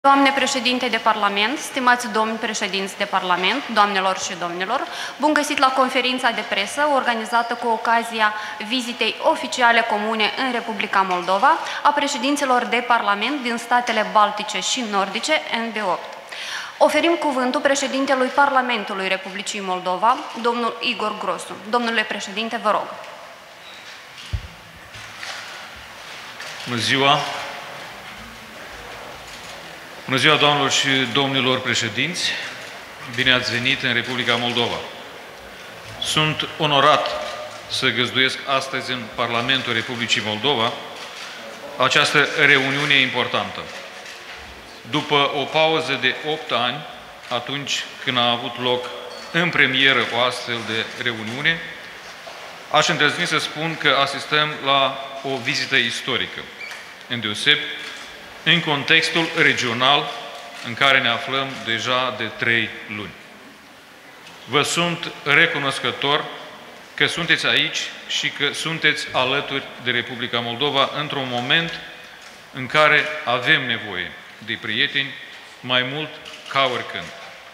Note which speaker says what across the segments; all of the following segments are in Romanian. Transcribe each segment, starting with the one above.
Speaker 1: Doamne președinte de Parlament, stimați domni președinți de Parlament, doamnelor și domnilor, bun găsit la conferința de presă organizată cu ocazia vizitei oficiale comune în Republica Moldova a președinților de Parlament din statele Baltice și Nordice, NB8. Oferim cuvântul președintelui Parlamentului Republicii Moldova, domnul Igor Grosu. Domnule președinte, vă rog.
Speaker 2: Bună ziua! Bună ziua, doamnelor și domnilor președinți! Bine ați venit în Republica Moldova! Sunt onorat să găzduiesc astăzi în Parlamentul Republicii Moldova această reuniune importantă. După o pauză de 8 ani, atunci când a avut loc în premieră o astfel de reuniune, aș îndrăzni să spun că asistăm la o vizită istorică, îndeosebi în contextul regional în care ne aflăm deja de 3 luni. Vă sunt recunoscător că sunteți aici și că sunteți alături de Republica Moldova într-un moment în care avem nevoie de prieteni mai mult ca oricând.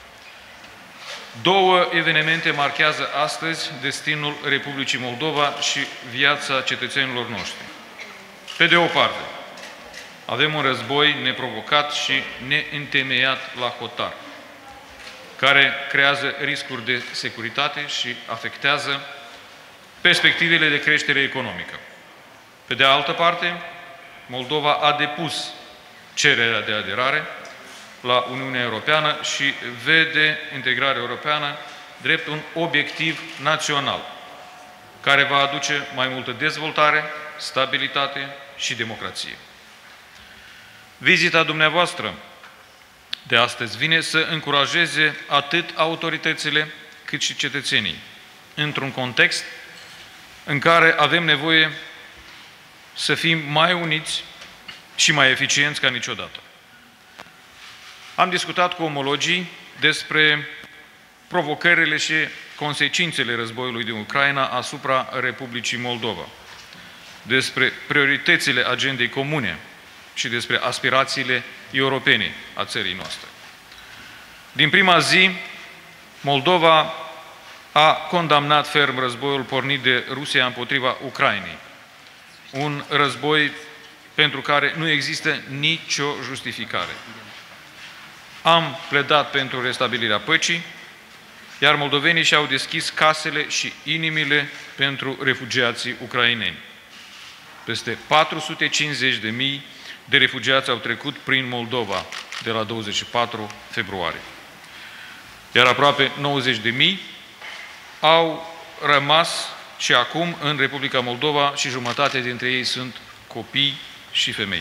Speaker 2: Două evenimente marchează astăzi destinul Republicii Moldova și viața cetățenilor noștri. Pe de o parte, avem un război neprovocat și neîntemeiat la hotar, care creează riscuri de securitate și afectează perspectivele de creștere economică. Pe de altă parte, Moldova a depus cererea de aderare la Uniunea Europeană și vede integrarea europeană drept un obiectiv național, care va aduce mai multă dezvoltare, stabilitate și democrație. Vizita dumneavoastră de astăzi vine să încurajeze atât autoritățile cât și cetățenii, într-un context în care avem nevoie să fim mai uniți și mai eficienți ca niciodată. Am discutat cu omologii despre provocările și consecințele războiului din Ucraina asupra Republicii Moldova, despre prioritățile agendei comune și despre aspirațiile europene a țării noastre. Din prima zi, Moldova a condamnat ferm războiul pornit de Rusia împotriva Ucrainei. Un război pentru care nu există nicio justificare. Am pledat pentru restabilirea păcii, iar moldovenii și-au deschis casele și inimile pentru refugiații ucraineni. Peste 450.000 de refugiați au trecut prin Moldova de la 24 februarie. Iar aproape 90.000 au rămas și acum în Republica Moldova și jumătate dintre ei sunt copii și femei.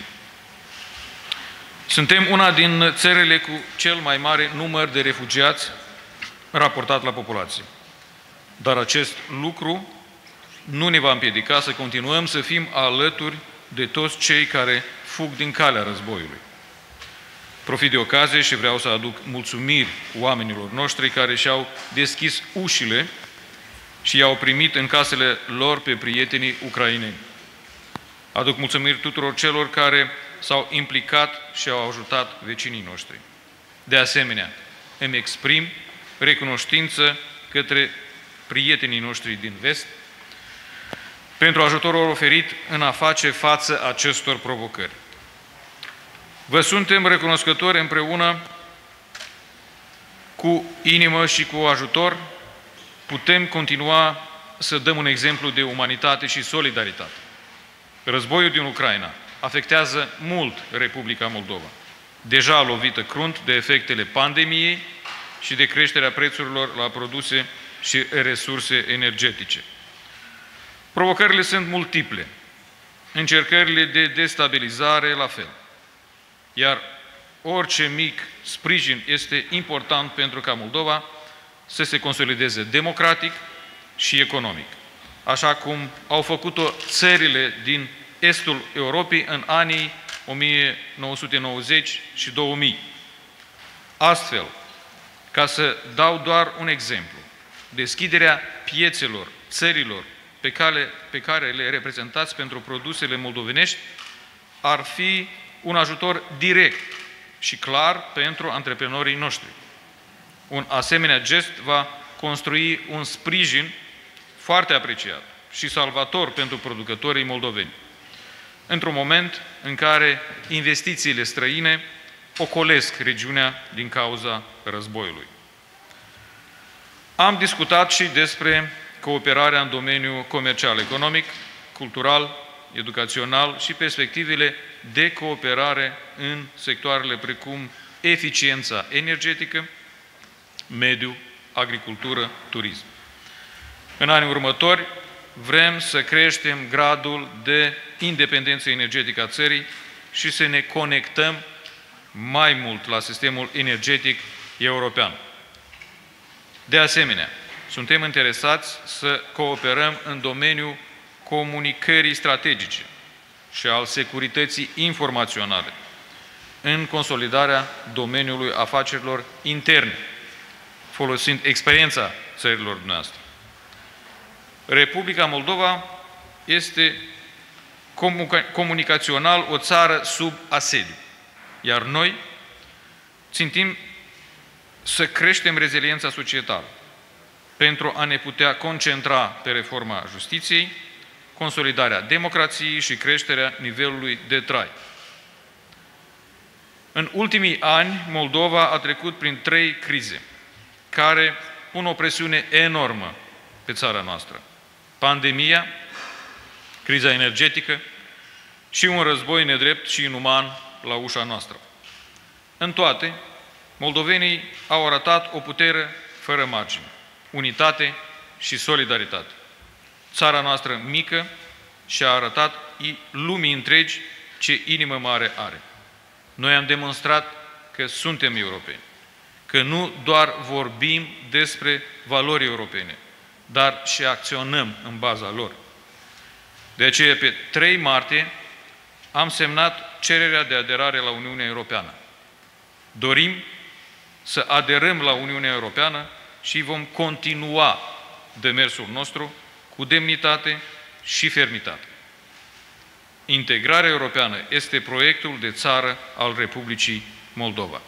Speaker 2: Suntem una din țările cu cel mai mare număr de refugiați raportat la populație. Dar acest lucru nu ne va împiedica să continuăm să fim alături de toți cei care fug din calea războiului. Profit de ocazie și vreau să aduc mulțumiri oamenilor noștri care și-au deschis ușile și i-au primit în casele lor pe prietenii ucraineni. Aduc mulțumiri tuturor celor care s-au implicat și au ajutat vecinii noștri. De asemenea, îmi exprim recunoștință către prietenii noștri din vest pentru ajutorul oferit în a face față acestor provocări. Vă suntem recunoscători împreună cu inimă și cu ajutor, putem continua să dăm un exemplu de umanitate și solidaritate. Războiul din Ucraina afectează mult Republica Moldova, deja lovită crunt de efectele pandemiei și de creșterea prețurilor la produse și resurse energetice. Provocările sunt multiple, încercările de destabilizare la fel, iar orice mic sprijin este important pentru ca Moldova să se consolideze democratic și economic, așa cum au făcut-o țările din estul Europei în anii 1990 și 2000. Astfel, ca să dau doar un exemplu, deschiderea piețelor țărilor pe care le reprezentați pentru produsele moldovenești ar fi un ajutor direct și clar pentru antreprenorii noștri. Un asemenea gest va construi un sprijin foarte apreciat și salvator pentru producătorii moldoveni, într-un moment în care investițiile străine ocolesc regiunea din cauza războiului. Am discutat și despre cooperarea în domeniul comercial, economic, cultural, educațional și perspectivele de cooperare în sectoarele precum eficiența energetică, mediu, agricultură, turism. În anii următori vrem să creștem gradul de independență energetică a țării și să ne conectăm mai mult la sistemul energetic european. De asemenea, suntem interesați să cooperăm în domeniul comunicării strategice și al securității informaționale, în consolidarea domeniului afacerilor interne, folosind experiența țărilor noastre. Republica Moldova este comunicațional o țară sub asediu, iar noi țintim să creștem reziliența societală pentru a ne putea concentra pe reforma justiției, consolidarea democrației și creșterea nivelului de trai. În ultimii ani, Moldova a trecut prin 3 crize care pun o presiune enormă pe țara noastră. Pandemia, criza energetică și un război nedrept și inuman la ușa noastră. În toate, moldovenii au arătat o putere fără margine, unitate și solidaritate. Țara noastră mică și-a arătat lumii întregi ce inimă mare are. Noi am demonstrat că suntem europeni, că nu doar vorbim despre valori europene, dar și acționăm în baza lor. De aceea, pe 3 martie, am semnat cererea de aderare la Uniunea Europeană. Dorim să aderăm la Uniunea Europeană și vom continua demersul nostru cu demnitate și fermitate. Integrarea europeană este proiectul de țară al Republicii Moldova.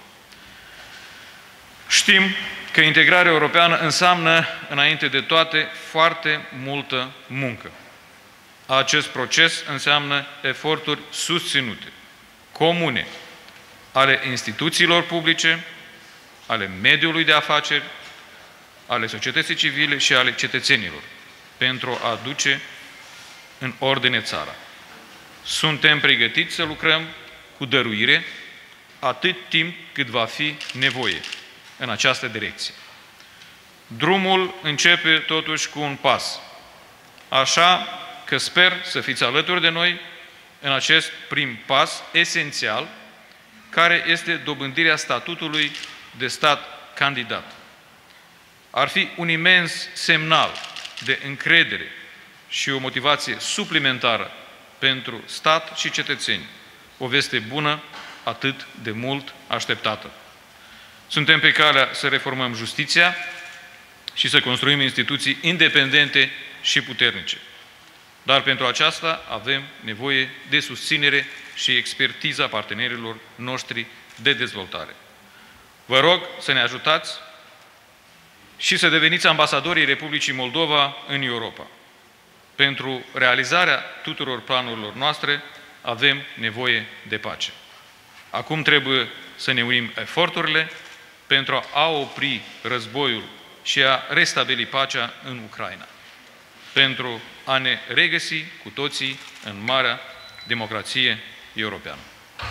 Speaker 2: Știm că integrarea europeană înseamnă, înainte de toate, foarte multă muncă. Acest proces înseamnă eforturi susținute, comune, ale instituțiilor publice, ale mediului de afaceri, ale societății civile și ale cetățenilor, pentru a aduce în ordine țara. Suntem pregătiți să lucrăm cu dăruire atât timp cât va fi nevoie în această direcție. Drumul începe totuși cu un pas, așa că sper să fiți alături de noi în acest prim pas esențial, care este dobândirea statutului de stat candidat. Ar fi un imens semnal de încredere și o motivație suplimentară pentru stat și cetățeni, o veste bună atât de mult așteptată. Suntem pe calea să reformăm justiția și să construim instituții independente și puternice. Dar pentru aceasta avem nevoie de susținere și expertiza partenerilor noștri de dezvoltare. Vă rog să ne ajutați și să deveniți ambasadorii Republicii Moldova în Europa. Pentru realizarea tuturor planurilor noastre avem nevoie de pace. Acum trebuie să ne unim eforturile pentru a opri războiul și a restabili pacea în Ucraina, pentru a ne regăsi cu toții în marea democrație europeană.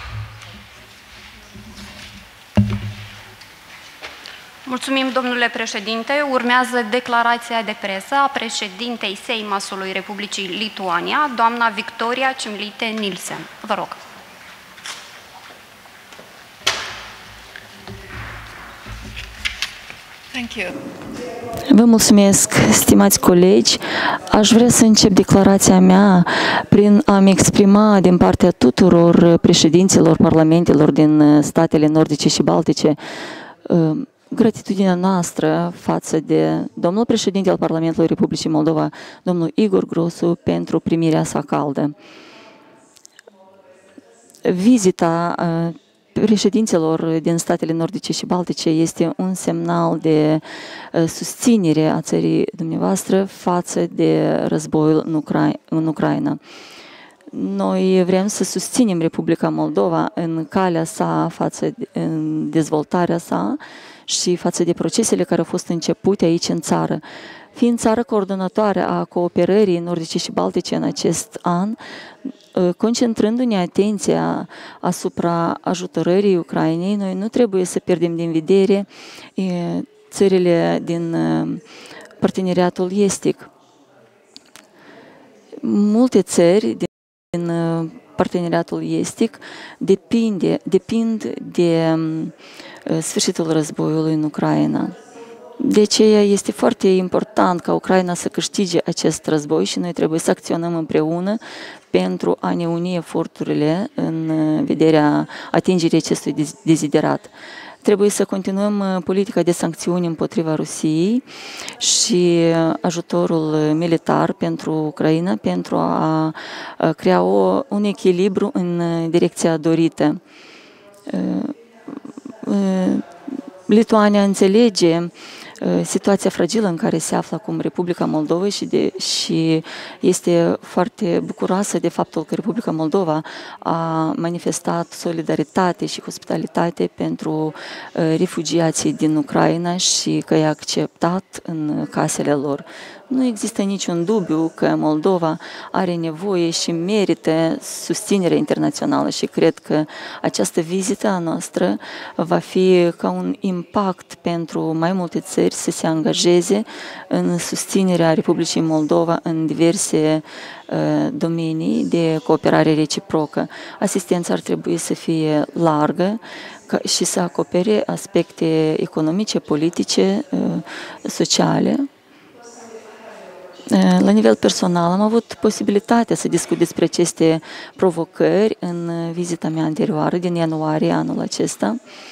Speaker 1: Mulțumim, domnule președinte. Urmează declarația de presă a președintei Seimasului Republicii Lituania, doamna Victoria Chimlyte-Nielsen. Vă rog.
Speaker 3: Thank you.
Speaker 4: Vă mulțumesc, stimați colegi. Aș vrea să încep declarația mea prin a-mi exprima din partea tuturor președinților parlamentelor din statele nordice și baltice gratitudinea noastră față de domnul președinte al Parlamentului Republicii Moldova, domnul Igor Grosu, pentru primirea sa caldă. Vizita președinților din statele nordice și baltice este un semnal de susținere a țării dumneavoastră față de războiul în Ucraina. Noi vrem să susținem Republica Moldova în calea sa, în dezvoltarea sa și față de procesele care au fost începute aici în țară. Fiind țară coordonatoare a cooperării nordice și baltice în acest an, concentrându-ne atenția asupra ajutorării Ucrainei, noi nu trebuie să pierdem din vedere țările din parteneriatul estic. Multe țări din parteneriatul estic depind de sfârșitul războiului în Ucraina. De aceea este foarte important ca Ucraina să câștige acest război și noi trebuie să acționăm împreună pentru a ne uni eforturile în vederea atingerii acestui deziderat. Trebuie să continuăm politica de sancțiuni împotriva Rusiei și ajutorul militar pentru Ucraina pentru a crea un echilibru în direcția dorită. Lituania înțelege situația fragilă în care se află acum Republica Moldova și este foarte bucuroasă de faptul că Republica Moldova a manifestat solidaritate și hospitalitate pentru refugiații din Ucraina și că i-a acceptat în casele lor. Nu există niciun dubiu că Moldova are nevoie și merită susținere internațională și cred că această vizită a noastră va fi ca un impact pentru mai multe țări să se angajeze în susținerea Republicii Moldova în diverse domenii de cooperare reciprocă. Asistența ar trebui să fie largă și să acopere aspecte economice, politice, sociale. La nivel personal am avut posibilitatea să discut despre aceste provocări în vizita mea anterioară din ianuarie anul acesta.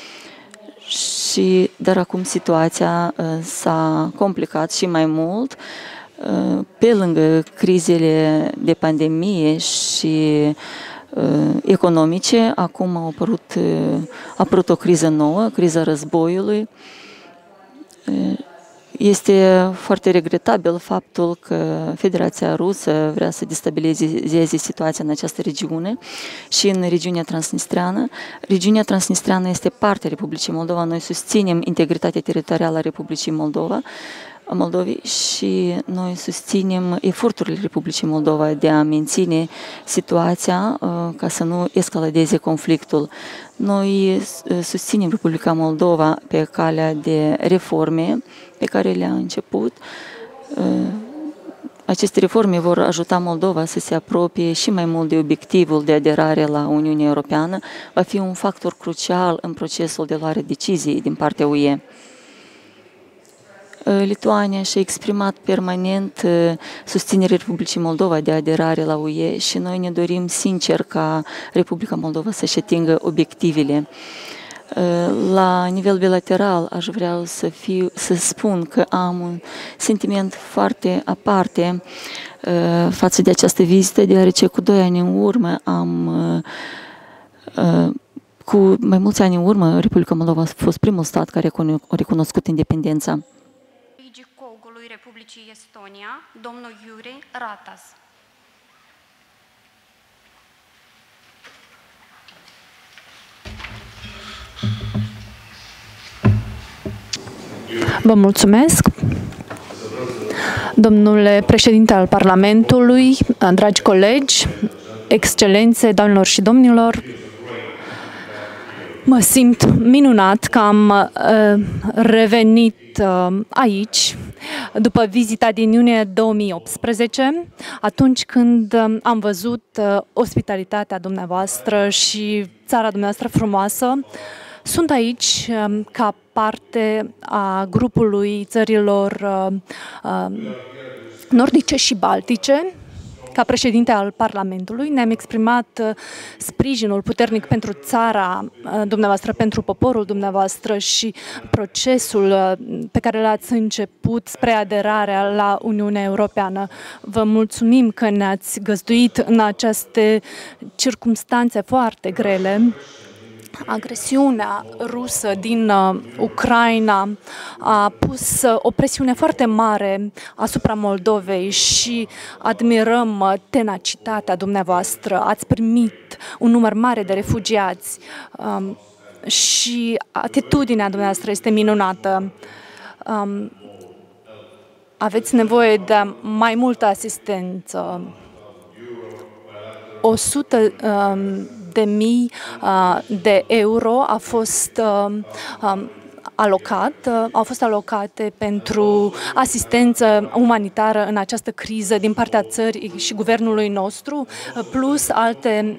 Speaker 4: Dar acum situația s-a complicat și mai mult. Pe lângă crizele de pandemie și economice, acum a apărut o criză nouă, criza războiului. Este foarte regretabil faptul că Federația Rusă vrea să destabilizeze situația în această regiune și în regiunea transnistreană. Regiunea transnistreană este parte a Republicii Moldova. Noi susținem integritatea teritorială a Republicii Moldovei și noi susținem eforturile Republicii Moldova de a menține situația ca să nu escaladeze conflictul. Noi susținem Republica Moldova pe calea de reforme pe care le-a început. Aceste reforme vor ajuta Moldova să se apropie și mai mult de obiectivul de aderare la Uniunea Europeană. Va fi un factor crucial în procesul de luare deciziei din partea UE. Lituania și-a exprimat permanent susținerea Republicii Moldova de aderare la UE și noi ne dorim sincer ca Republica Moldova să-și atingă obiectivele. La nivel bilateral aș vrea să spun că am un sentiment foarte aparte față de această vizită, deoarece cu 2 ani în urmă cu mai mulți ani în urmă, Republica Moldova a fost primul stat care a recunoscut independența.
Speaker 1: Republicii Estonia, domnul Iuri Ratas.
Speaker 3: Vă mulțumesc. Domnule președinte al Parlamentului, dragi colegi, excelențe, doamnelor și domnilor, mă simt minunat că am revenit aici după vizita din iunie 2018, atunci când am văzut ospitalitatea dumneavoastră și țara dumneavoastră frumoasă. Sunt aici ca parte a grupului țărilor nordice și baltice. Ca președinte al Parlamentului ne-am exprimat sprijinul puternic pentru țara dumneavoastră, pentru poporul dumneavoastră și procesul pe care l-ați început spre aderarea la Uniunea Europeană. Vă mulțumim că ne-ați găzduit în aceste circumstanțe foarte grele Agresiunea rusă din Ucraina a pus o presiune foarte mare asupra Moldovei și admirăm tenacitatea dumneavoastră. Ați primit un număr mare de refugiați și atitudinea dumneavoastră este minunată. Aveți nevoie de mai multă asistență. 100.000 de euro au fost alocate pentru asistență umanitară în această criză din partea țării și guvernului nostru, plus alte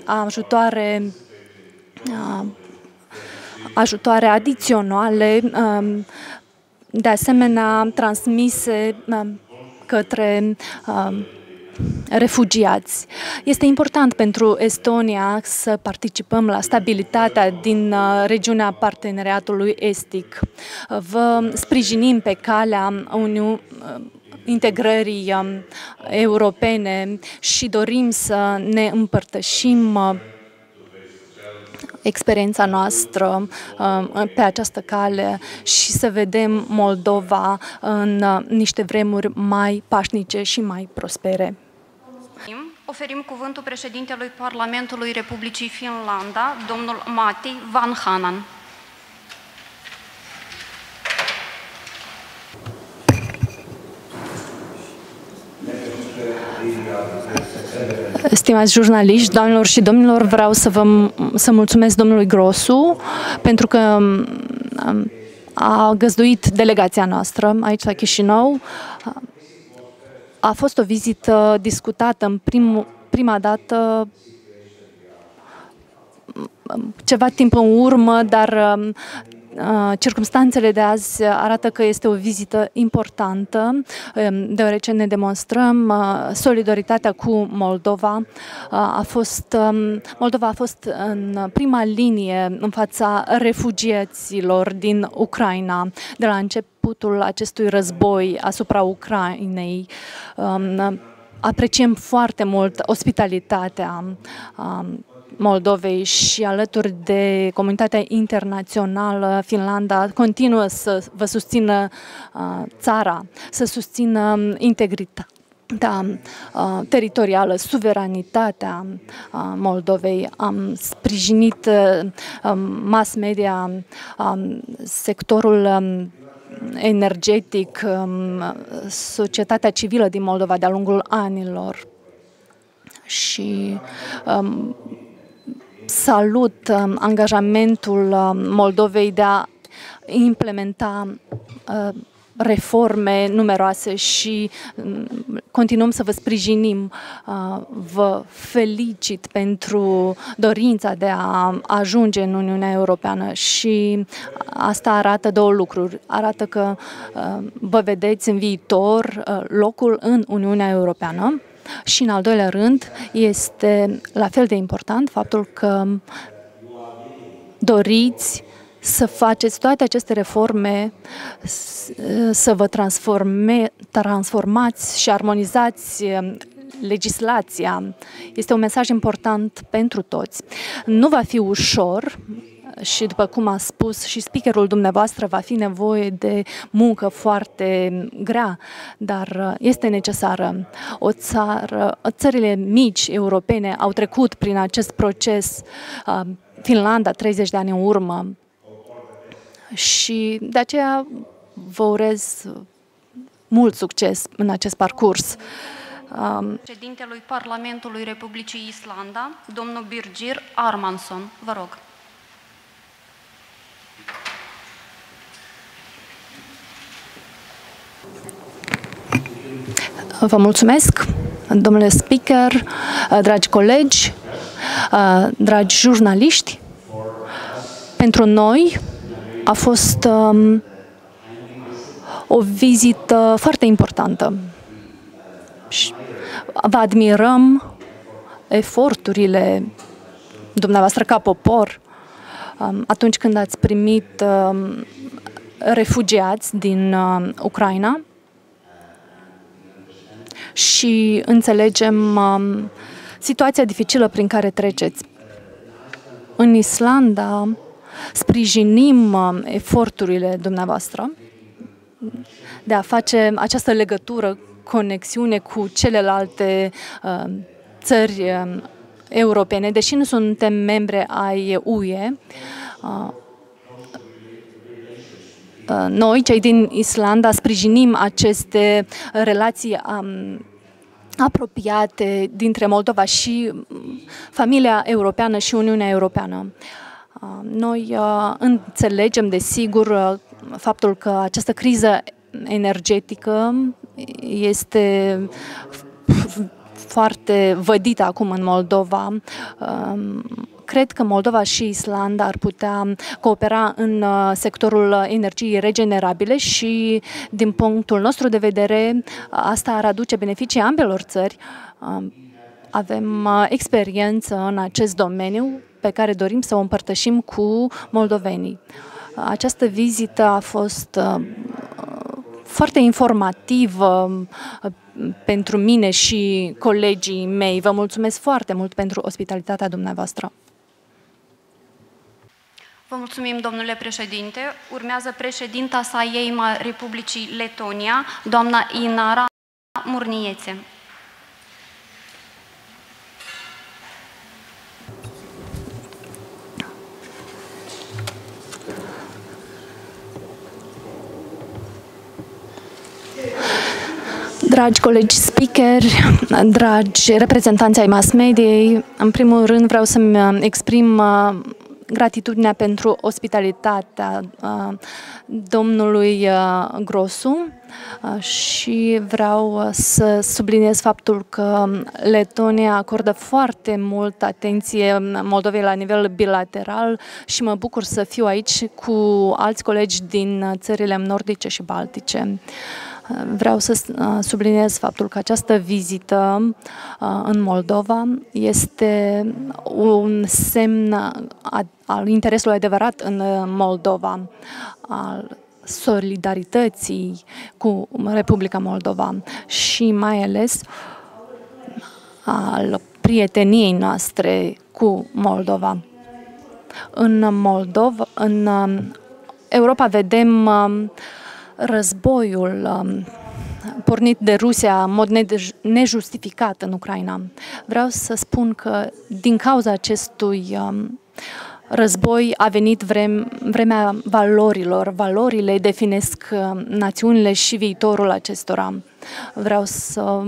Speaker 3: ajutoare adiționale, de asemenea transmise către refugiați. Este important pentru Estonia să participăm la stabilitatea din regiunea parteneriatului estic. Vă sprijinim pe calea integrării europene și dorim să ne împărtășim experiența noastră pe această cale și să vedem Moldova în niște vremuri mai pașnice și mai prospere.
Speaker 1: Oferim cuvântul președintelui Parlamentului Republicii Finlanda, domnul Matti Vanhanen.
Speaker 3: Stimați jurnaliști, doamnelor și domnilor, vreau să mulțumesc domnului Grosu pentru că a găzduit delegația noastră aici la Chișinău. A fost o vizită discutată în prima dată ceva timp în urmă, dar circumstanțele de azi arată că este o vizită importantă, deoarece ne demonstrăm solidaritatea cu Moldova. Moldova a fost în prima linie în fața refugiaților din Ucraina de la începutul acestui război asupra Ucrainei. Apreciem foarte mult ospitalitatea Moldovei și alături de comunitatea internațională, Finlanda continuă să vă susțină țara, să susțină integritatea teritorială, suveranitatea Moldovei. Am sprijinit mass media, sectorul energetic, societatea civilă din Moldova de-a lungul anilor și salut angajamentul Moldovei de a implementa reforme numeroase și continuăm să vă sprijinim. Vă felicit pentru dorința de a ajunge în Uniunea Europeană și asta arată două lucruri. Arată că vă vedeți în viitor locul în Uniunea Europeană. Și în al doilea rând, este la fel de important faptul că doriți să faceți toate aceste reforme, să vă transformați și armonizați legislația. Este un mesaj important pentru toți. Nu va fi ușor și, după cum a spus și speakerul dumneavoastră, va fi nevoie de muncă foarte grea, dar este necesară. Țările mici europene au trecut prin acest proces, Finlanda 30 de ani în urmă, și de aceea vă urez mult succes în acest parcurs.
Speaker 1: Președintelui Parlamentului Republicii Islanda, domnul Birgir Armansson, vă rog.
Speaker 3: Vă mulțumesc, domnule speaker, dragi colegi, dragi jurnaliști. Pentru noi a fost o vizită foarte importantă. Vă admirăm eforturile dumneavoastră ca popor atunci când ați primit refugiați din Ucraina și înțelegem situația dificilă prin care treceți. În Islanda sprijinim eforturile dumneavoastră de a face această legătură, conexiune cu celelalte țări europene, deși nu suntem membre ai UE. Noi, cei din Islanda, sprijinim aceste relații apropiate dintre Moldova și familia europeană și Uniunea Europeană. Noi înțelegem, desigur, faptul că această criză energetică este foarte vădită acum în Moldova. Cred că Moldova și Islanda ar putea coopera în sectorul energiei regenerabile și, din punctul nostru de vedere, asta ar aduce beneficii ambelor țări. Avem experiență în acest domeniu pe care dorim să o împărtășim cu moldovenii. Această vizită a fost foarte informativă pentru mine și colegii mei. Vă mulțumesc foarte mult pentru ospitalitatea dumneavoastră.
Speaker 1: Vă mulțumim, domnule președinte. Urmează președinta Saeima Republicii Letonia, doamna Inara Murniețe.
Speaker 3: Dragi colegi speakeri, dragi reprezentanți ai mass mediei, în primul rând vreau să-mi exprim gratitudinea pentru ospitalitatea domnului Grosu și vreau să subliniez faptul că Letonia acordă foarte mult atenție Moldovei la nivel bilateral și mă bucur să fiu aici cu alți colegi din țările nordice și baltice. Vreau să subliniez faptul că această vizită în Moldova este un semn al interesului adevărat în Moldova, al solidarității cu Republica Moldova și mai ales al prieteniei noastre cu Moldova. În Europa vedem războiul pornit de Rusia în mod nejustificat în Ucraina. Vreau să spun că din cauza acestui război a venit vremea valorilor. Valorile definesc națiunile și viitorul acestora. Vreau să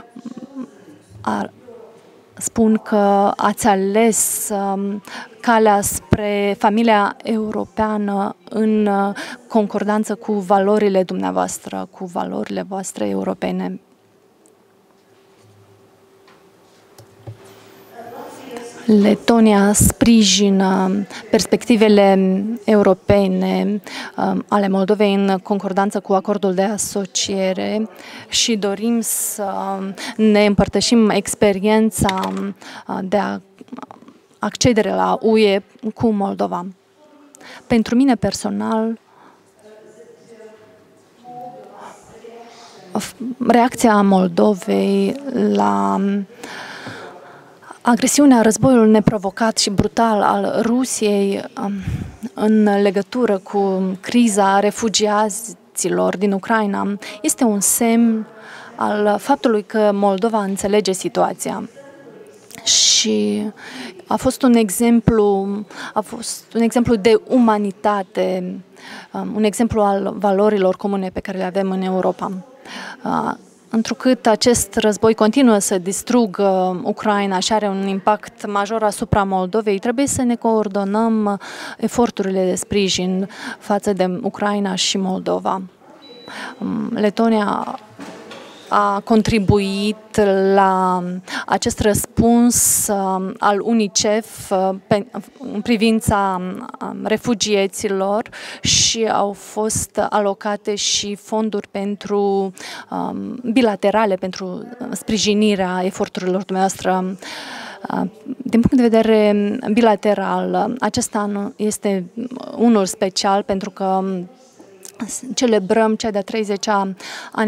Speaker 3: spun că ați ales calea spre familia europeană în concordanță cu valorile dumneavoastră, cu valorile voastre europene. Letonia sprijină perspectivele europene ale Moldovei în concordanță cu acordul de asociere și dorim să ne împărtășim experiența de accedere la UE cu Moldova. Pentru mine personal, reacția Moldovei la agresiunea, războiul neprovocat și brutal al Rusiei în legătură cu criza refugiaților din Ucraina este un semn al faptului că Moldova înțelege situația. Și a fost un exemplu de umanitate, un exemplu al valorilor comune pe care le avem în Europa. Întrucât acest război continuă să distrugă Ucraina și are un impact major asupra Moldovei, trebuie să ne coordonăm eforturile de sprijin față de Ucraina și Moldova. Letonia a contribuit la acest răspuns al UNICEF în privința refugiaților și au fost alocate și fonduri pentru bilaterale pentru sprijinirea eforturilor dumneavoastră. Din punct de vedere bilateral, acest an este unul special pentru că celebrăm cea de-a 30-a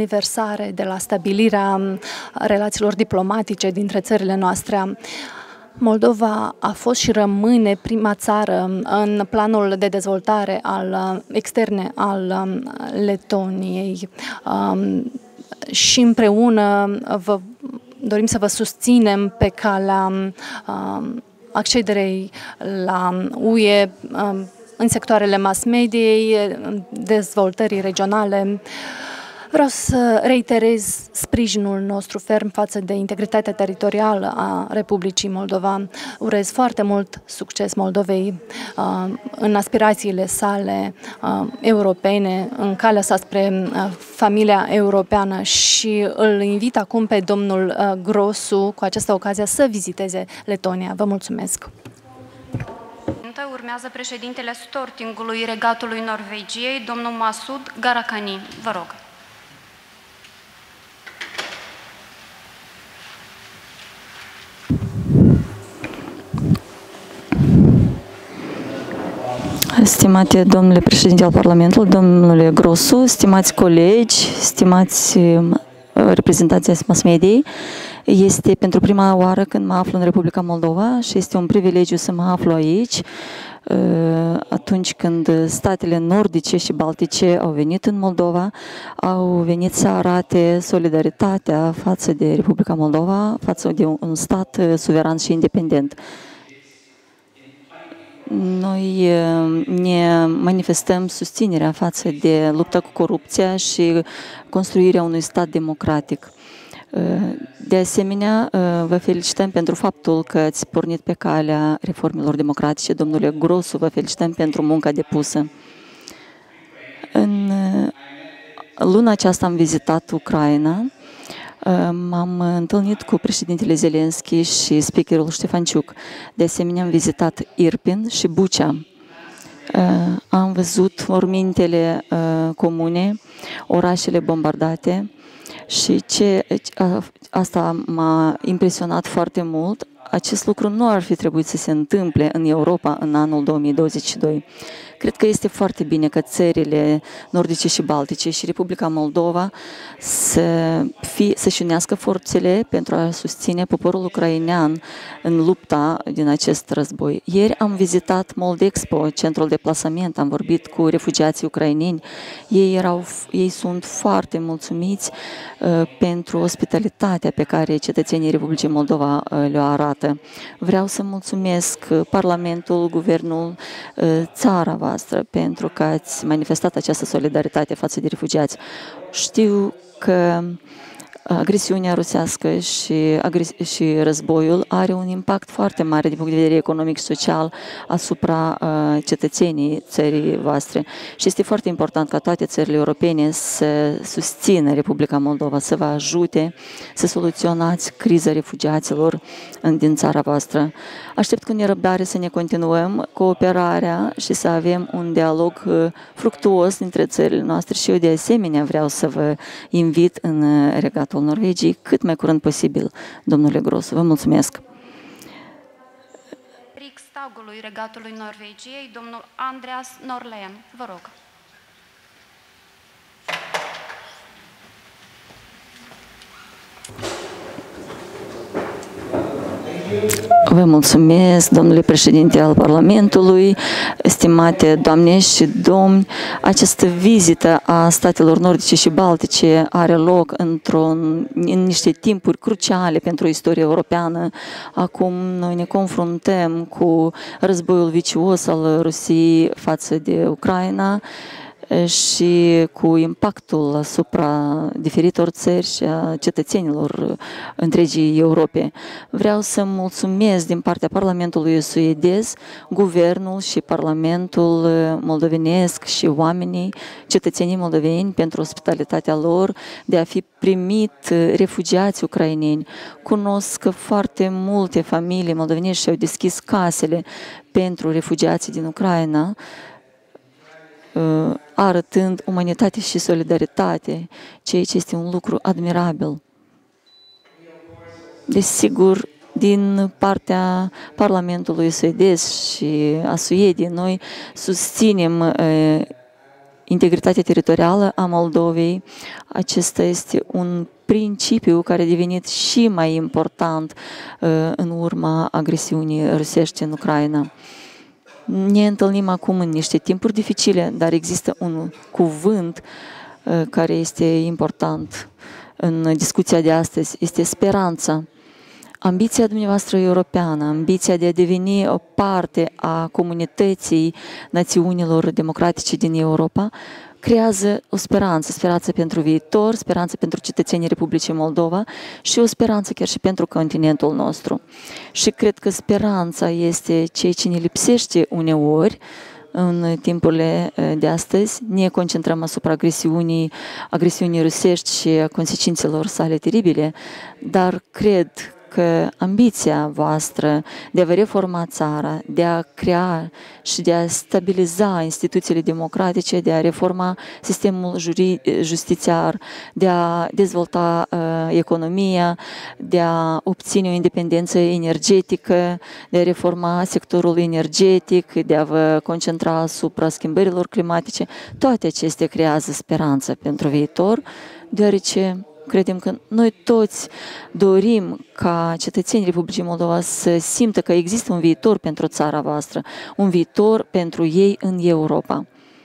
Speaker 3: aniversare de la stabilirea relațiilor diplomatice dintre țările noastre. Moldova a fost și rămâne prima țară în planul de dezvoltare externe al Letoniei și împreună dorim să vă susținem pe calea accederei la UE în sectoarele mass mediei, dezvoltării regionale. Vreau să reiterez sprijinul nostru ferm față de integritatea teritorială a Republicii Moldova. Urez foarte mult succes Moldovei în aspirațiile sale europene, în calea sa spre familia europeană și îl invit acum pe domnul Grosu cu această ocazie să viziteze Letonia. Vă mulțumesc!
Speaker 1: Urmează președintele Stortingului Regatului Norvegiei, domnul Masud Garakani. Vă rog.
Speaker 4: Stimate domnule președinte al Parlamentului, domnule Grosu, stimați colegi, stimați reprezentanții mass mediei, este pentru prima oară când mă aflu în Republica Moldova și este un privilegiu să mă aflu aici atunci când statele nordice și baltice au venit în Moldova, au venit să arate solidaritatea față de Republica Moldova, față de un stat suveran și independent. Noi ne manifestăm susținerea față de lupta cu corupția și construirea unui stat democratic. De asemenea, vă felicităm pentru faptul că ați pornit pe calea reformelor democratice. Domnule Grosu, vă felicităm pentru munca depusă. În luna aceasta am vizitat Ucraina. M-am întâlnit cu președintele Zelenski și speakerul Ștefanciuc. De asemenea, am vizitat Irpin și Bucea. Am văzut mormintele comune, orașele bombardate și asta m-a impresionat foarte mult. Acest lucru nu ar fi trebuit să se întâmple în Europa în anul 2022. Cred că este foarte bine că țările nordice și baltice și Republica Moldova să-și unească forțele pentru a susține poporul ucrainean în lupta din acest război. Ieri am vizitat Moldexpo, centrul de plasament, am vorbit cu refugiații ucraineni. Ei sunt foarte mulțumiți pentru ospitalitatea pe care cetățenii Republicii Moldova le arată. Vreau să mulțumesc Parlamentul, Guvernul, țara voastră pentru că ați manifestat această solidaritate față de refugiați. Știu că agresiunea rusească și războiul are un impact foarte mare din punct de vedere economic și social asupra cetățenii țării voastre. Și este foarte important ca toate țările europene să susțină Republica Moldova, să vă ajute să soluționați criza refugiaților din țara voastră. Aștept cu nerăbdare să ne continuăm cooperarea și să avem un dialog fructuos dintre țările noastre și eu de asemenea vreau să vă invit în Regatul Norvegiei cât mai curând posibil, domnule Grosu. Vă mulțumesc!
Speaker 1: Riksdagului Regatului Norvegiei, domnul Andreas Norlén. Vă rog.
Speaker 4: Vă mulțumesc, domnule președinte al Parlamentului, stimate doamne și domni. Această vizită a statelor nordice și baltice are loc în niște timpuri cruciale pentru istoria europeană. Acum noi ne confruntăm cu războiul vicios al Rusiei față de Ucraina și cu impactul asupra diferitor țări și a cetățenilor întregii Europe. Vreau să mulțumesc din partea Parlamentului suedez, Guvernul și Parlamentul moldovenesc și oamenii, cetățenii moldoveni pentru ospitalitatea lor de a fi primit refugiați ucraineni. Cunosc că foarte multe familii moldovenești și-au deschis casele pentru refugiații din Ucraina, arătând umanitate și solidaritate, ceea ce este un lucru admirabil. Desigur, din partea Parlamentului suedez și a Suediei, noi susținem integritatea teritorială a Moldovei. Acesta este un principiu care a devenit și mai important în urma agresiunii rusești în Ucraina. Ne întâlnim acum în niște timpuri dificile, dar există un cuvânt care este important în discuția de astăzi, este speranța. Ambiția dumneavoastră europeană, ambiția de a deveni o parte a comunității națiunilor democratice din Europa, creează o speranță pentru viitor, speranță pentru cetățenii Republicii Moldova și o speranță chiar și pentru continentul nostru. Și cred că speranța este ceea ce ne lipsește uneori în timpurile de astăzi. Ne concentrăm asupra agresiunii rusești și a consecințelor sale teribile, dar cred că ambiția voastră de a vă reforma țara, de a crea și de a stabiliza instituțiile democratice, de a reforma sistemul justițiar, de a dezvolta economia, de a obține o independență energetică, de a reforma sectorul energetic, de a vă concentra asupra schimbărilor climatice, toate acestea creează speranță pentru viitor, deoarece credem că noi toți dorim ca cetățenii Republicii Moldova să simtă că există un viitor pentru țara voastră, un viitor pentru ei în Europa.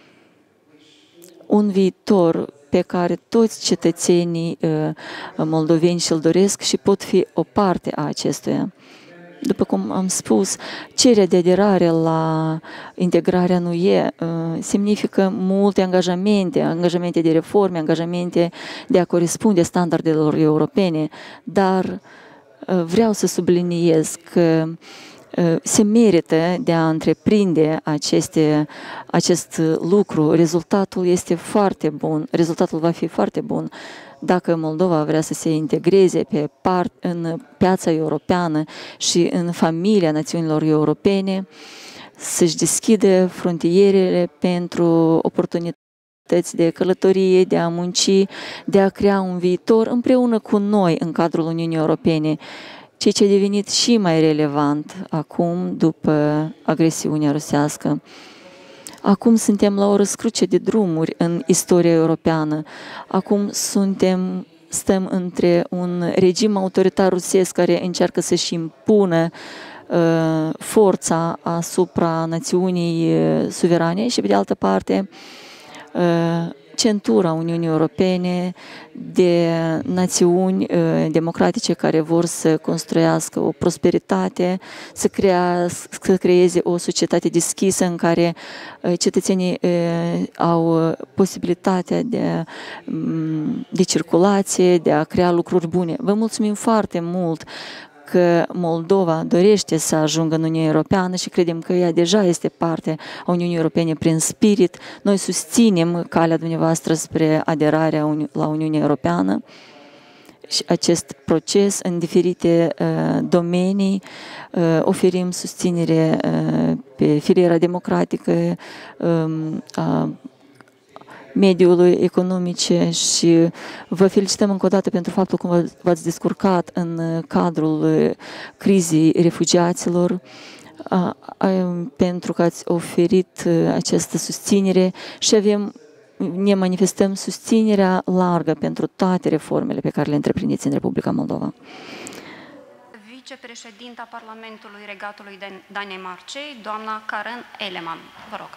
Speaker 4: Un viitor pe care toți cetățenii moldoveni și-l doresc și pot fi o parte a acestuia. După cum am spus, cererea de aderare la integrarea în UE semnifică multe angajamente de reforme, angajamente de a corespunde standardelor europene, dar vreau să subliniez că se merită de a întreprinde acest lucru. Rezultatul este foarte bun, rezultatul va fi foarte bun. Dacă Moldova vrea să se integreze în piața europeană și în familia națiunilor europene, să-și deschide frontierele pentru oportunități de călătorie, de a munci, de a crea un viitor împreună cu noi în cadrul Uniunii Europene, ceea ce a devenit și mai relevant acum după agresiunea rusească. Acum suntem la o răscruce de drumuri în istoria europeană. Acum stăm între un regim autoritar rusesc care încearcă să-și impună forța asupra națiunii suverane și, pe de altă parte, centura Uniunii Europene de națiuni democratice care vor să construiască o prosperitate, să creeze o societate deschisă în care cetățenii au posibilitatea de circulație, de a crea lucruri bune. Vă mulțumim foarte mult că Moldova dorește să ajungă în Uniunea Europeană și credem că ea deja este parte a Uniunii Europene prin spirit. Noi susținem calea dumneavoastră spre aderarea la Uniunea Europeană și acest proces în diferite domenii. Oferim susținere pe filiera democratică, mediului economice și vă felicităm încă o dată pentru faptul că v-ați descurcat în cadrul crizei refugiaților, pentru că ați oferit această susținere și ne manifestăm susținerea largă pentru toate reformele pe care le întreprindeți în Republica Moldova.
Speaker 1: Vicepreședinta Parlamentului Regatului Danemarcei, doamna Karen Ellemann. Vă rog.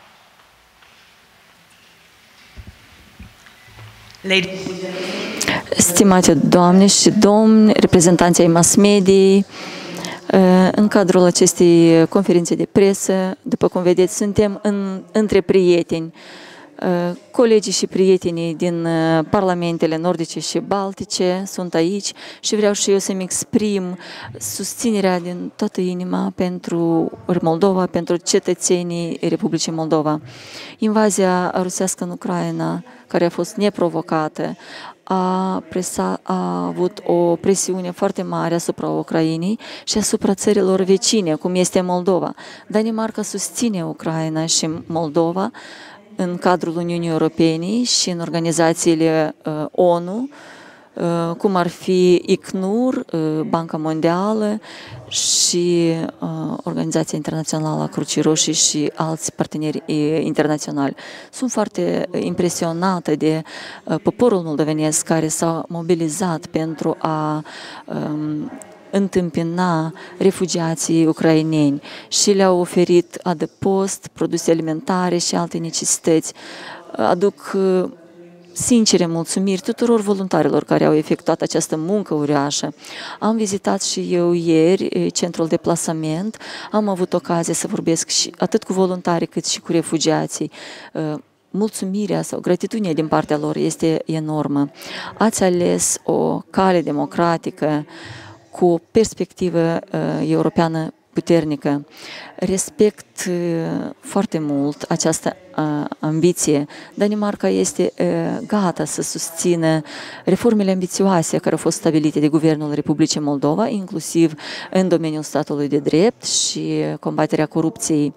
Speaker 4: Stimate doamne și domni, reprezentanții ai mass mediei, în cadrul acestei conferințe de presă, după cum vedeți, suntem între prieteni. Colegii și prietenii din parlamentele nordice și baltice sunt aici și vreau și eu să-mi exprim susținerea din toată inima pentru Moldova, pentru cetățenii Republicii Moldova. Invazia rusească în Ucraina, care a fost neprovocată, a avut o presiune foarte mare asupra Ucrainei și asupra țărilor vecine, cum este Moldova. Danemarca susține Ucraina și Moldova în cadrul Uniunii Europene și în organizațiile ONU cum ar fi ICNUR, Banca Mondială și Organizația Internațională a Crucii Roșii și alți parteneri internaționali. Sunt foarte impresionată de poporul moldovenesc care s-a mobilizat pentru a întâmpina refugiații ucraineni și le-au oferit adăpost, produse alimentare și alte necesități. Aduc sincere mulțumiri tuturor voluntarilor care au efectuat această muncă uriașă. Am vizitat și eu ieri centrul de plasament, am avut ocazia să vorbesc și atât cu voluntari cât și cu refugiații. Mulțumirea sau gratitudinea din partea lor este enormă. Ați ales o cale democratică cu o perspectivă europeană puternică. Respect foarte mult această ambiție. Danemarca este gata să susțină reformele ambițioase care au fost stabilite de Guvernul Republicii Moldova, inclusiv în domeniul statului de drept și combaterea corupției.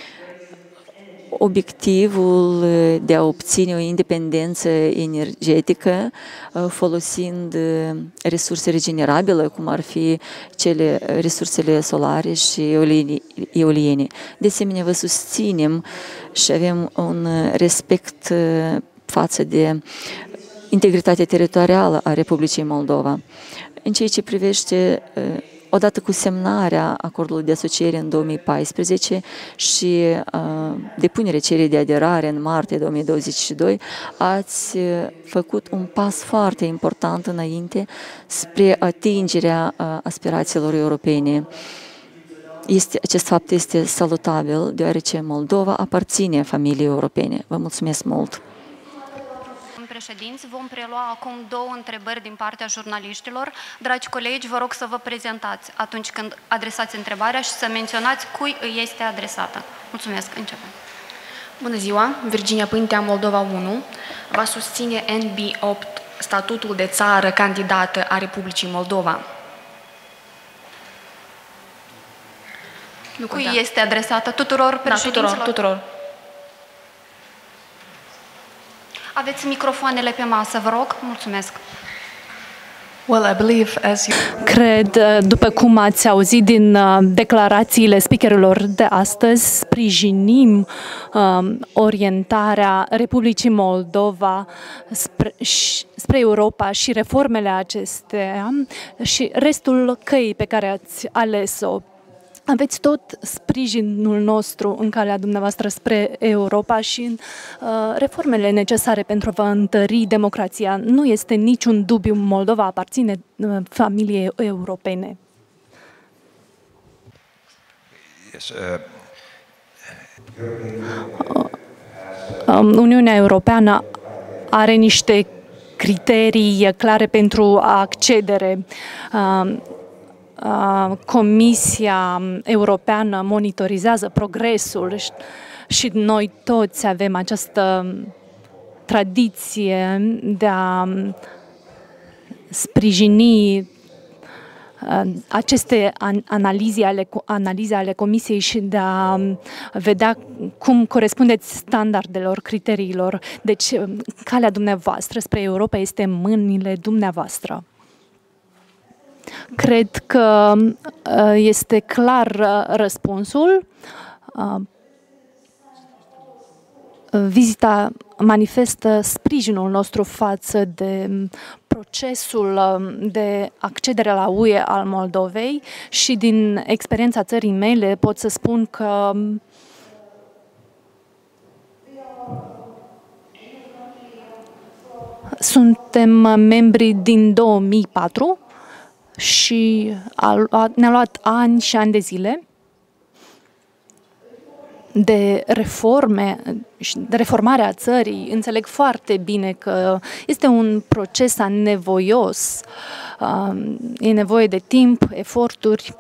Speaker 4: Obiectivul de a obține o independență energetică folosind resurse regenerabile, cum ar fi resursele solare și eoliene. De asemenea, vă susținem și avem un respect față de integritatea teritorială a Republicii Moldova. În ceea ce privește odată cu semnarea acordului de asociere în 2014 și depunerea cererii de aderare în martie 2022, ați făcut un pas foarte important înainte spre atingerea aspirațiilor europene. Acest fapt este salutabil, deoarece Moldova aparține familiei europene. Vă mulțumesc mult!
Speaker 1: Președinți, vom prelua acum 2 întrebări din partea jurnaliștilor. Dragi colegi, vă rog să vă prezentați atunci când adresați întrebarea și să menționați cui îi este adresată. Mulțumesc, începem.
Speaker 5: Bună ziua, Virginia Pântea, Moldova 1. Va susține NB8 statutul de țară candidată a Republicii Moldova?
Speaker 1: Cui este adresată? Tuturor președinților?
Speaker 5: Da, tuturor.
Speaker 1: Aveți microfoanele pe masă, vă rog. Mulțumesc.
Speaker 6: Well, I believe, as you...
Speaker 3: Cred, după cum ați auzit din declarațiile speakerilor de astăzi, sprijinim orientarea Republicii Moldova spre Europa și reformele acesteia și restul căii pe care ați ales-o. Aveți tot sprijinul nostru în calea dumneavoastră spre Europa și în reformele necesare pentru a vă întări democrația. Nu este niciun dubiu, Moldova aparține familiei europene.
Speaker 7: Yes,
Speaker 3: Uniunea Europeană are niște criterii clare pentru accedere. Comisia Europeană monitorizează progresul și noi toți avem această tradiție de a sprijini aceste analize ale Comisiei și de a vedea cum corespundeți standardelor, criteriilor. Deci, calea dumneavoastră spre Europa este în mâinile dumneavoastră. Cred că este clar răspunsul. Vizita manifestă sprijinul nostru față de procesul de accedere la UE al Moldovei și din experiența țării mele pot să spun că suntem membri din 2004 și ne-a luat ani și ani de zile de reforme și de reformarea țării. Înțeleg foarte bine că este un proces anevoios, e nevoie de timp, eforturi.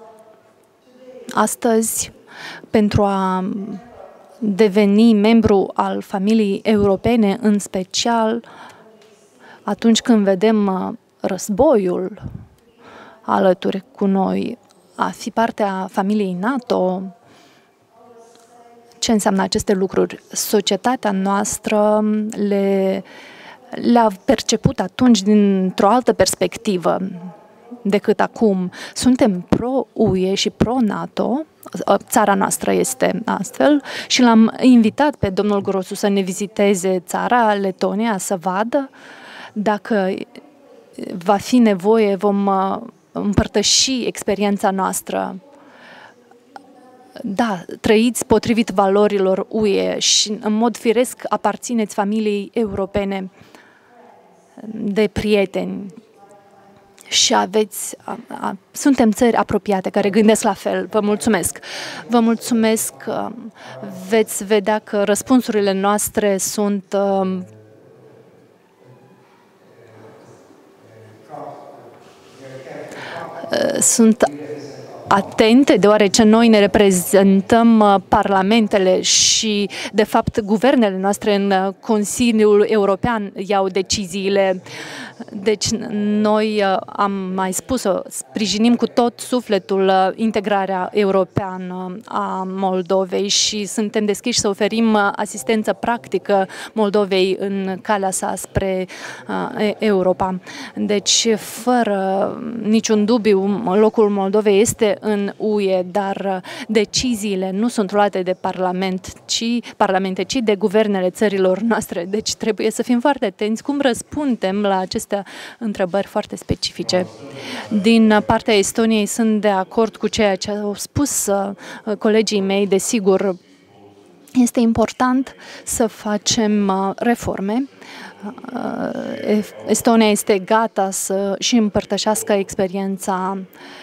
Speaker 3: Astăzi, pentru a deveni membru al familiei europene, în special atunci când vedem războiul alături cu noi, a fi parte a familiei NATO. Ce înseamnă aceste lucruri? Societatea noastră le le-a perceput atunci dintr-o altă perspectivă decât acum. Suntem pro-UE și pro-NATO, țara noastră este astfel, și l-am invitat pe domnul Grosu să ne viziteze țara, Letonia, să vadă. Dacă va fi nevoie, vom împărtăși experiența noastră. Da, trăiți potrivit valorilor UE și în mod firesc aparțineți familiei europene de prieteni și suntem țări apropiate care gândesc la fel. Vă mulțumesc. Vă mulțumesc. Veți vedea că răspunsurile noastre sunt atente, deoarece noi ne reprezentăm parlamentele și, de fapt, guvernele noastre în Consiliul European iau deciziile. Deci noi, am mai spus-o, sprijinim cu tot sufletul integrarea europeană a Moldovei și suntem deschiși să oferim asistență practică Moldovei în calea sa spre Europa. Deci, fără niciun dubiu, locul Moldovei este în UE, dar deciziile nu sunt luate de parlamente, ci de guvernele țărilor noastre. Deci trebuie să fim foarte atenți cum răspundem la aceste întrebări foarte specifice. Din partea Estoniei sunt de acord cu ceea ce au spus colegii mei, desigur. Este important să facem reforme. Estonia este gata să și împărtășească experiența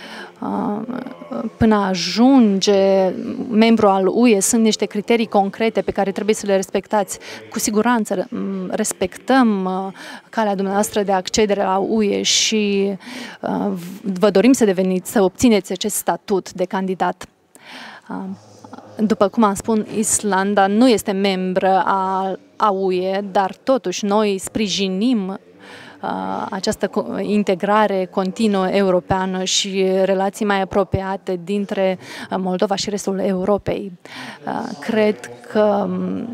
Speaker 3: până ajunge membru al UE. Sunt niște criterii concrete pe care trebuie să le respectați. Cu siguranță respectăm calea dumneavoastră de accedere la UE și vă dorim să obțineți acest statut de candidat. După cum am spus, Islanda nu este membră a UE, dar totuși noi sprijinim această integrare continuă europeană și relații mai apropiate dintre Moldova și restul Europei. Cred că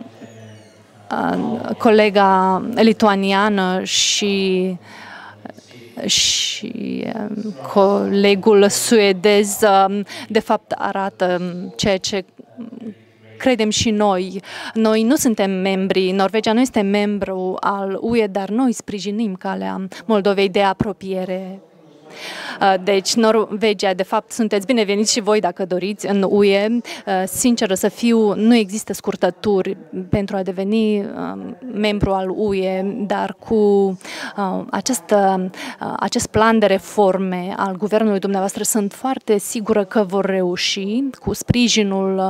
Speaker 3: colega lituaniană și colegul suedez de fapt arată ceea ce credem și noi. Noi nu suntem membri, Norvegia nu este membru al UE, dar noi sprijinim calea Moldovei de apropiere. Deci, Norvegia, de fapt, sunteți bineveniți și voi dacă doriți în UE. Sinceră să fiu, nu există scurtături pentru a deveni membru al UE, dar cu acest plan de reforme al guvernului dumneavoastră sunt foarte sigură că vor reuși cu sprijinul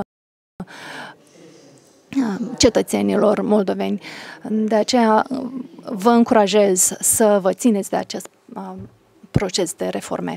Speaker 3: cetățenilor moldoveni. De aceea vă încurajez să vă țineți de acest proces de reforme.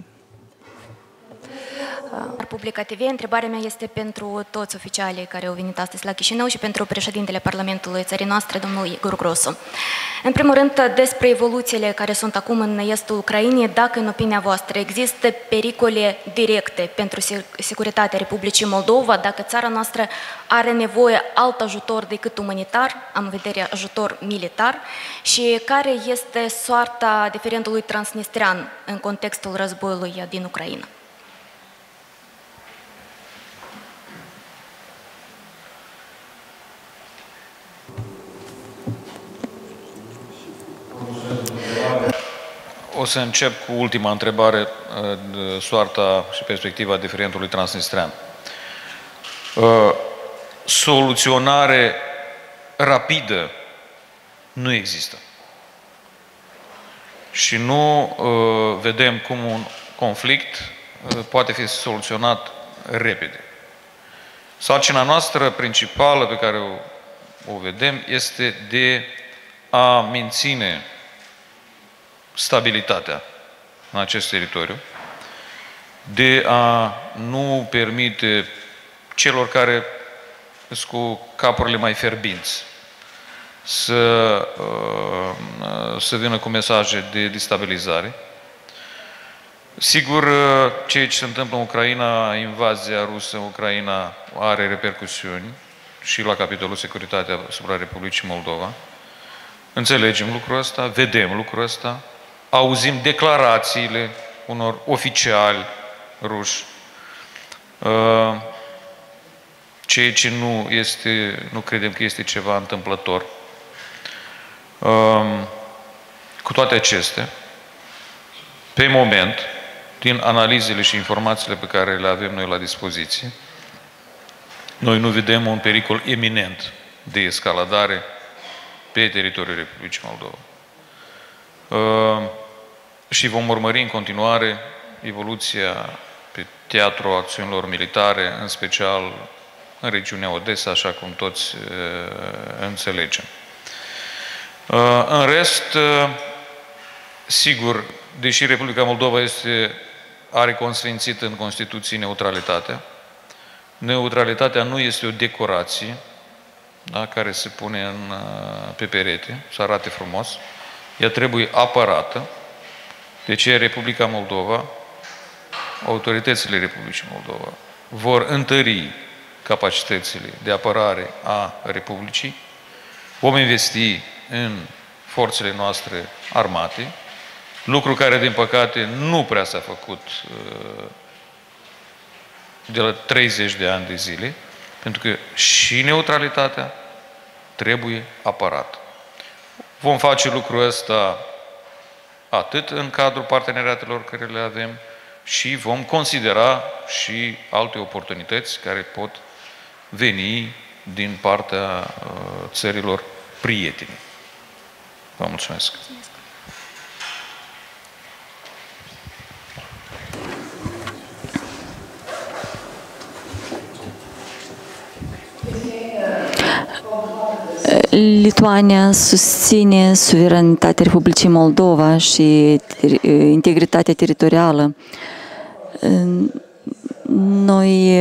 Speaker 7: Republica TV, întrebarea mea este pentru toți oficialii care au venit astăzi la Chișinău și pentru președintele Parlamentului țării noastre, domnul Igor Grosu. În primul rând, despre evoluțiile care sunt acum în estul Ucrainei, dacă în opinia voastră există pericole directe pentru securitatea Republicii Moldova, dacă țara noastră are nevoie alt ajutor decât umanitar, am în vedere ajutor militar, și care este soarta diferendului transnistrean în contextul războiului din Ucraina.
Speaker 2: O să încep cu ultima întrebare, soarta și perspectiva diferendului transnistrean. Soluționare rapidă nu există. Și nu vedem cum un conflict poate fi soluționat repede. Sarcina noastră principală pe care o vedem este de a menține stabilitatea în acest teritoriu, de a nu permite celor care sunt cu capurile mai fierbinți să vină cu mesaje de destabilizare. Sigur, ceea ce se întâmplă în Ucraina, invazia rusă în Ucraina, are repercusiuni și la capitolul securitatea asupra Republicii Moldova. Înțelegem lucrul ăsta, vedem lucrul ăsta, auzim declarațiile unor oficiali ruși, ceea ce nu credem că este ceva întâmplător. Cu toate acestea, pe moment, din analizele și informațiile pe care le avem noi la dispoziție, noi nu vedem un pericol eminent de escaladare pe teritoriul Republicii Moldova. Și vom urmări în continuare evoluția pe teatrul acțiunilor militare, în special în regiunea Odessa, așa cum toți înțelegem. În rest, sigur, deși Republica Moldova are consfințit în Constituție neutralitatea, neutralitatea nu este o decorație, da, care se pune pe perete, să arate frumos. Ea trebuie apărată. De ce Republica Moldova, autoritățile Republicii Moldova, vor întări capacitățile de apărare a Republicii. Vom investi în forțele noastre armate, lucru care, din păcate, nu prea s-a făcut de la 30 de ani de zile, pentru că și neutralitatea trebuie apărată. Vom face lucrul ăsta atât în cadrul parteneriatelor care le avem și vom considera și alte oportunități care pot veni din partea țărilor prieteni. Vă mulțumesc!
Speaker 4: Lituania susține suveranitatea Republicii Moldova și integritatea teritorială. Noi,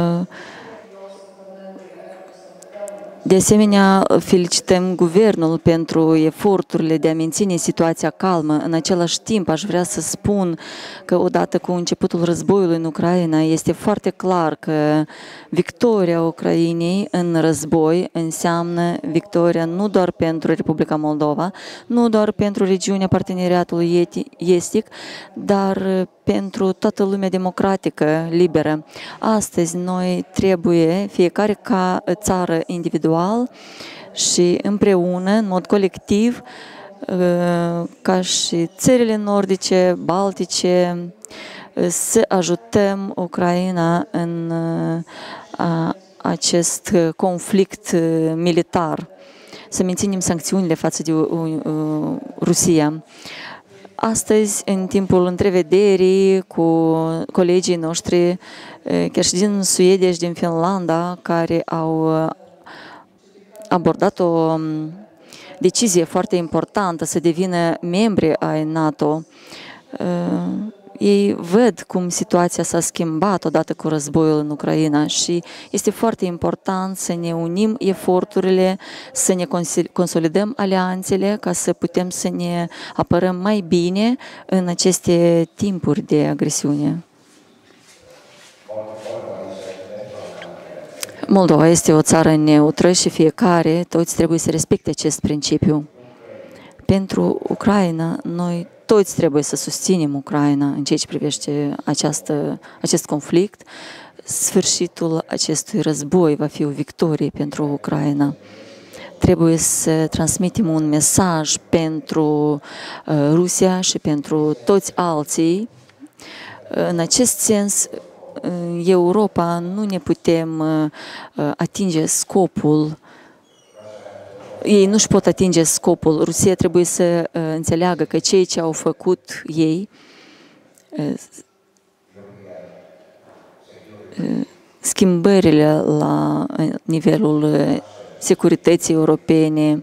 Speaker 4: de asemenea, felicităm guvernul pentru eforturile de a menține situația calmă. În același timp, aș vrea să spun că odată cu începutul războiului în Ucraina, este foarte clar că victoria Ucrainei în război înseamnă victoria nu doar pentru Republica Moldova, nu doar pentru regiunea parteneriatului estic, dar pentru toată lumea democratică, liberă. Astăzi noi trebuie, fiecare ca țară individual și împreună, în mod colectiv, ca și țările nordice, baltice, să ajutăm Ucraina în acest conflict militar, să menținem sancțiunile față de Rusia. Astăzi, în timpul întrevederii cu colegii noștri, chiar și din Suedia și din Finlanda, care au abordat o decizie foarte importantă să devină membri ai NATO, ei văd cum situația s-a schimbat odată cu războiul în Ucraina și este foarte important să ne unim eforturile, să ne consolidăm alianțele ca să putem să ne apărăm mai bine în aceste timpuri de agresiune. Moldova este o țară neutră și fiecare, toți trebuie să respecte acest principiu. Pentru Ucraina, noi toți trebuie să susținem Ucraina în ceea ce privește acest conflict. Sfârșitul acestui război va fi o victorie pentru Ucraina. Trebuie să transmitem un mesaj pentru Rusia și pentru toți alții. În acest sens, Europa nu ne putem atinge scopul. Ei nu-și pot atinge scopul. Rusia trebuie să înțeleagă că cei ce au făcut ei, schimbările la nivelul securității europene,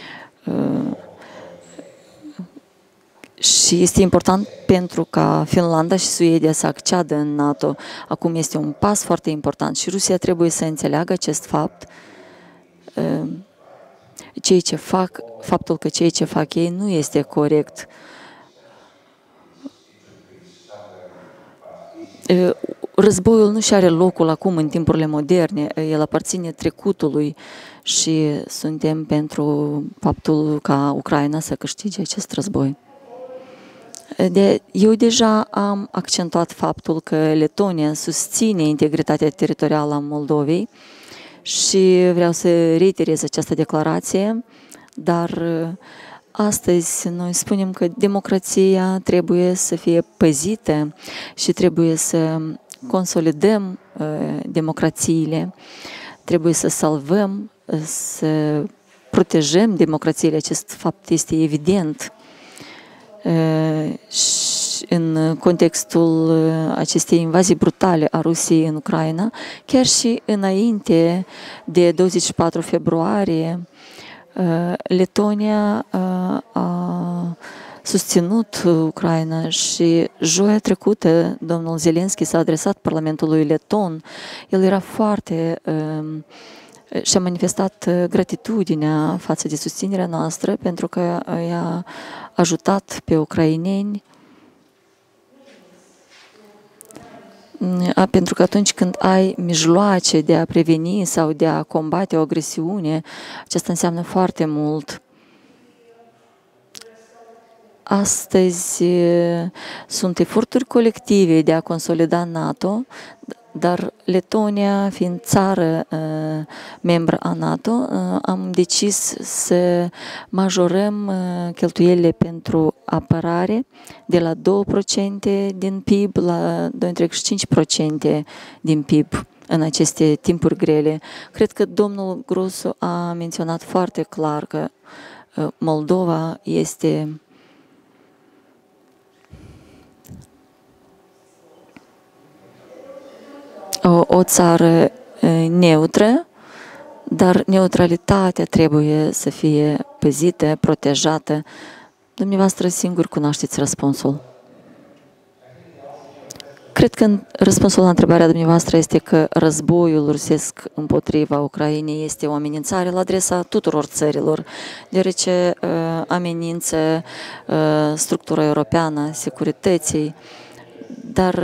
Speaker 4: și este important pentru ca Finlanda și Suedia să acceadă în NATO. Acum este un pas foarte important și Rusia trebuie să înțeleagă acest fapt. Faptul că ceea ce fac ei nu este corect. războiul nu și are locul acum în timpurile moderne, el aparține trecutului și suntem pentru faptul ca Ucraina să câștige acest război. Eu deja am accentuat faptul că Letonia susține integritatea teritorială a Moldovei și vreau să reiterez această declarație, dar astăzi noi spunem că democrația trebuie să fie păzită și trebuie să consolidăm democrațiile, trebuie să salvăm, să protejăm democrațiile. Acest fapt este evident în contextul acestei invazii brutale a Rusiei în Ucraina, chiar și înainte de 24 februarie, Letonia a susținut Ucraina și joia trecută domnul Zelenski s-a adresat Parlamentului leton. El era foarte și-a manifestat gratitudinea față de susținerea noastră pentru că i-a ajutat pe ucraineni, pentru că atunci când ai mijloace de a preveni sau de a combate o agresiune, aceasta înseamnă foarte mult. Astăzi sunt eforturi colective de a consolida NATO, dar Letonia, fiind țară membră a NATO, am decis să majorăm cheltuielile pentru apărare de la 2% din PIB la 2,5% din PIB în aceste timpuri grele. Cred că domnul Grosu a menționat foarte clar că Moldova este o țară neutră, dar neutralitatea trebuie să fie păzită, protejată. Dumneavoastră singur cunoașteți răspunsul. Cred că răspunsul la întrebarea dumneavoastră este că războiul rusesc împotriva Ucrainei este o amenințare la adresa tuturor țărilor, deoarece amenință structura europeană a securității, dar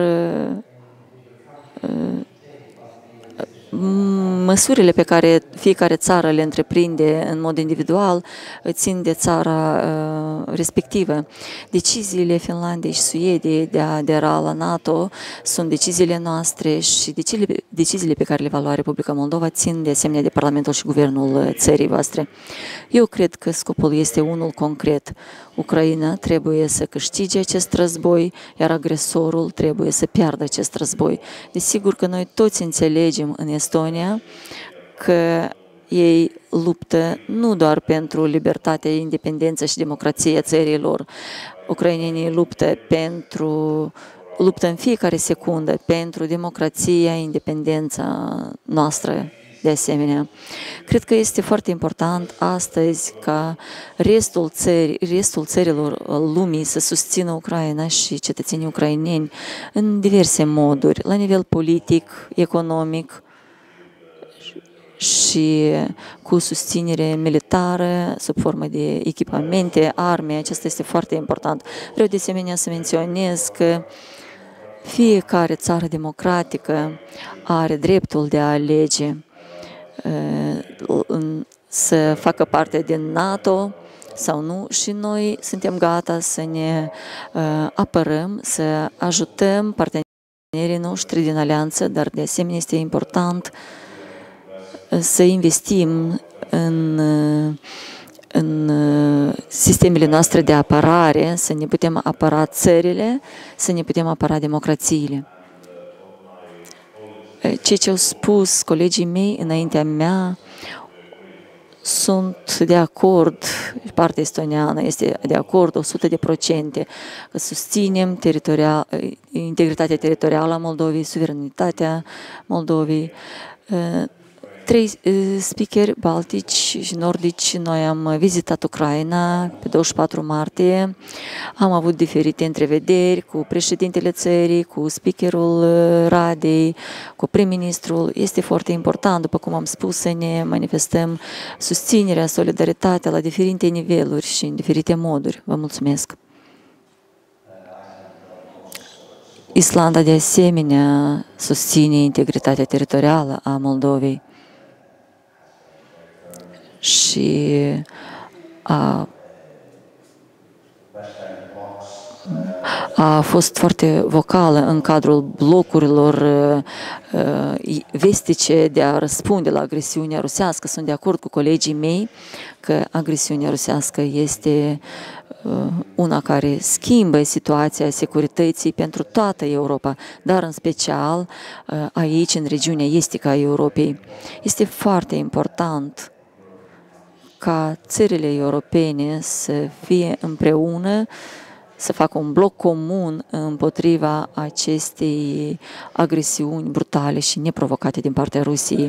Speaker 4: măsurile pe care fiecare țară le întreprinde în mod individual țin de țara respectivă. Deciziile Finlandei și Suediei de a adera la NATO sunt deciziile noastre și deciziile pe care le va lua Republica Moldova țin de asemenea de Parlamentul și Guvernul țării voastre. Eu cred că scopul este unul concret. Ucraina trebuie să câștige acest război, iar agresorul trebuie să piardă acest război. Desigur că noi toți înțelegem în Estonia că ei luptă nu doar pentru libertatea, independența și democrația țării lor. Ucrainenii luptă în fiecare secundă pentru democrația, independența noastră. De asemenea, cred că este foarte important astăzi ca restul țărilor lumii să susțină Ucraina și cetățenii ucraineni în diverse moduri, la nivel politic, economic și cu susținere militară, sub formă de echipamente, arme. Acesta este foarte important. Vreau de asemenea să menționez că fiecare țară democratică are dreptul de a alege să facă parte din NATO sau nu și noi suntem gata să ne apărăm, să ajutăm partenerii noștri din alianță, dar de asemenea este important să investim în sistemele noastre de apărare, să ne putem apăra țările, să ne putem apăra democrațiile. Ceea ce au spus colegii mei înaintea mea sunt de acord, partea estoniană este de acord 100%, că susținem integritatea teritorială a Moldovei, suveranitatea Moldovei. 3 speakeri baltici și nordici, noi am vizitat Ucraina pe 24 martie, am avut diferite întrevederi cu președintele țării, cu speakerul Radei, cu prim-ministrul. Este foarte important, după cum am spus, să ne manifestăm susținerea, solidaritatea la diferite niveluri și în diferite moduri. Vă mulțumesc! Islanda de asemenea susține integritatea teritorială a Moldovei și a fost foarte vocală în cadrul blocurilor vestice de a răspunde la agresiunea rusească. Sunt de acord cu colegii mei că agresiunea rusească este una care schimbă situația securității pentru toată Europa, dar în special aici, în regiunea estică a Europei. Este foarte important ca țările europene să fie împreună, să facă un bloc comun împotriva acestei agresiuni brutale și neprovocate din partea Rusiei.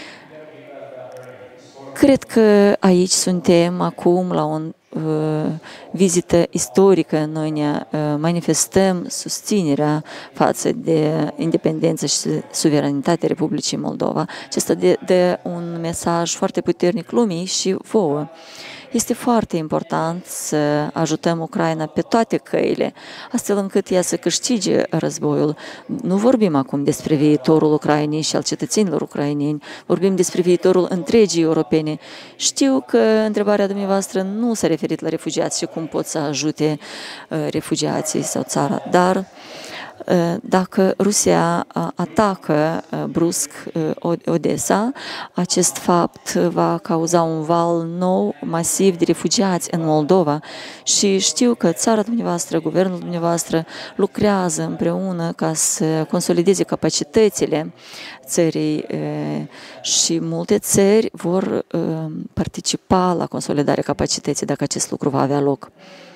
Speaker 4: Cred că aici suntem acum la o vizită istorică. Noi ne manifestăm susținerea față de independență și suveranitatea Republicii Moldova. Acesta dă un mesaj foarte puternic lumii și vouă. Este foarte important să ajutăm Ucraina pe toate căile, astfel încât ea să câștige războiul. Nu vorbim acum despre viitorul Ucrainei și al cetățenilor ucraineni, vorbim despre viitorul întregii europene. Știu că întrebarea dumneavoastră nu s-a referit la refugiați și cum pot să ajute refugiații sau țara, dar dacă Rusia atacă brusc Odessa, acest fapt va cauza un val nou, masiv de refugiați în Moldova și știu că țara dumneavoastră, guvernul dumneavoastră lucrează împreună ca să consolideze capacitățile țării și multe țări vor participa la consolidarea capacității dacă acest lucru va avea loc.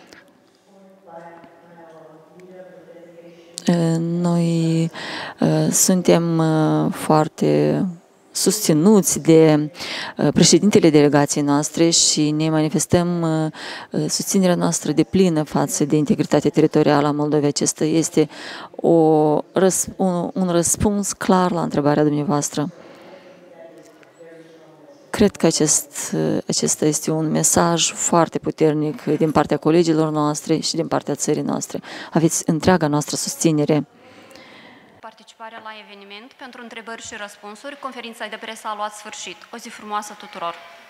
Speaker 4: Noi suntem foarte susținuți de președintele delegației noastre și ne manifestăm susținerea noastră deplină față de integritatea teritorială a Moldovei. Acesta este un răspuns clar la întrebarea dumneavoastră. Cred că acesta este un mesaj foarte puternic din partea colegilor noastre și din partea țării noastre. Aveți întreaga noastră susținere.
Speaker 1: Participarea la eveniment pentru întrebări și răspunsuri. Conferința de presă a luat sfârșit. O zi frumoasă tuturor!